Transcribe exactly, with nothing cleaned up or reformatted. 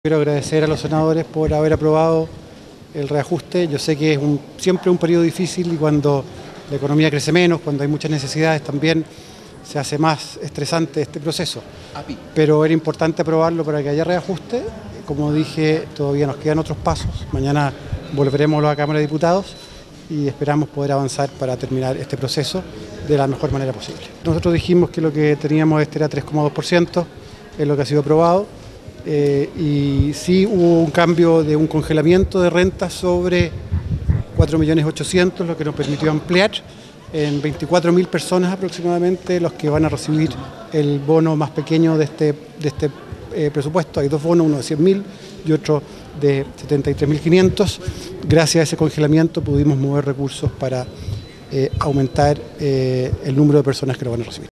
Quiero agradecer a los senadores por haber aprobado el reajuste. Yo sé que es un, siempre un periodo difícil y cuando la economía crece menos, cuando hay muchas necesidades, también se hace más estresante este proceso. Pero era importante aprobarlo para que haya reajuste. Como dije, todavía nos quedan otros pasos. Mañana volveremos a la Cámara de Diputados y esperamos poder avanzar para terminar este proceso de la mejor manera posible. Nosotros dijimos que lo que teníamos este era tres coma dos por ciento, es lo que ha sido aprobado. Eh, y sí hubo un cambio de un congelamiento de rentas sobre cuatro millones ochocientos mil, lo que nos permitió ampliar en veinticuatro mil personas aproximadamente los que van a recibir el bono más pequeño de este, de este eh, presupuesto. Hay dos bonos, uno de cien mil y otro de setenta y tres mil quinientos. Gracias a ese congelamiento pudimos mover recursos para eh, aumentar eh, el número de personas que lo van a recibir.